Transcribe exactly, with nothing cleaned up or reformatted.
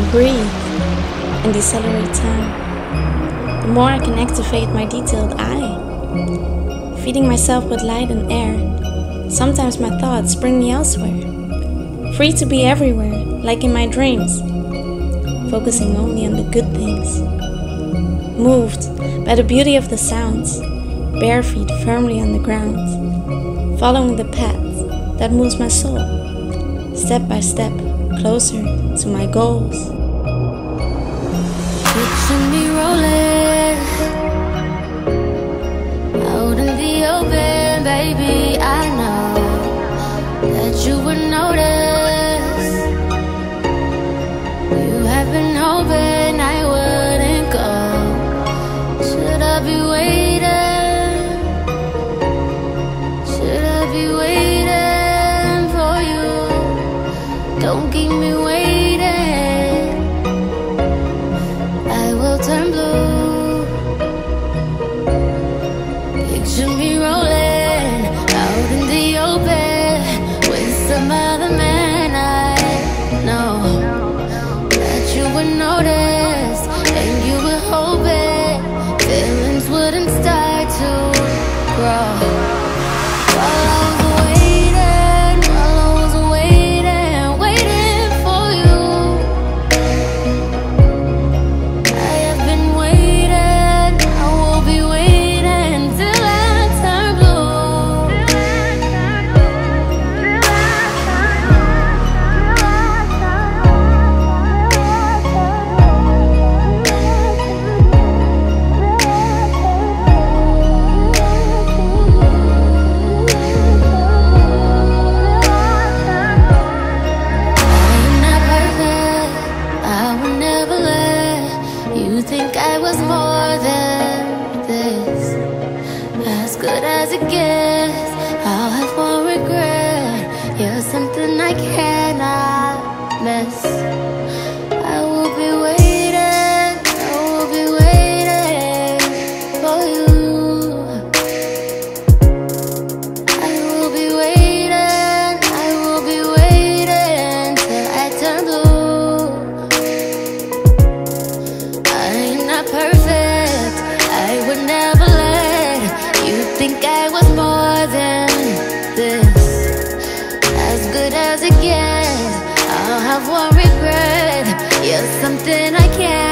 breathe and decelerate time, the more I can activate my detailed eye. Feeding myself with light and air, sometimes my thoughts bring me elsewhere. Free to be everywhere, like in my dreams, focusing only on the good things. Moved by the beauty of the sounds, bare feet firmly on the ground, following the path that moves my soul, step by step, closer to my goals. Picture me rolling out in the open, baby. I know that you would notice. You have been hoping I wouldn't go. Should I be waiting? Should I be waiting for you? Don't keep me waiting. I will turn blue. Picture me rolling out in the open with some other man. I know that you would notice, and you were hoping feelings wouldn't start to grow. While I was waiting, while I was waiting, waiting for you, I have been waiting, I will be waiting till I turn blue. I'm not perfect, I would never let you think I was more than this. As good as it gets, I'll have one regret. You're something I cannot miss. I will be waiting, I will be waiting for you. I will be waiting, I will be waiting till I turn blue. I'm not perfect, I would never let you think I was more than this. As good as it gets, I'll have one regret. You're something I can't